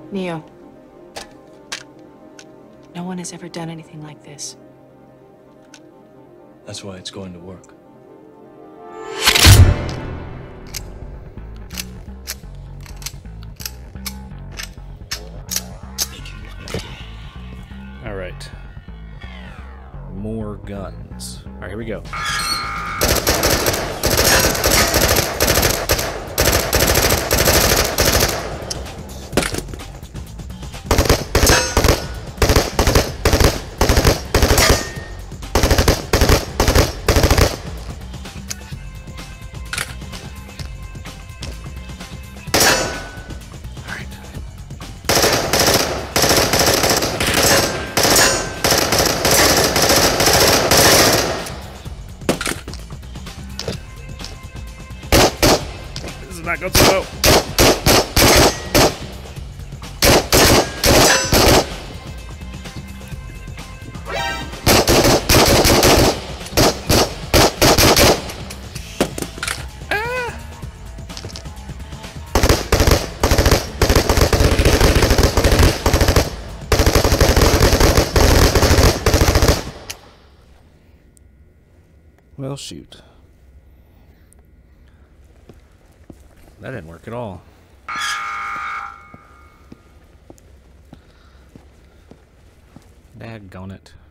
Neo, no one has ever done anything like this. That's why it's going to work. All right. More guns. All right, here we go. Not go too low. Well, shoot. That didn't work at all. Daggone it.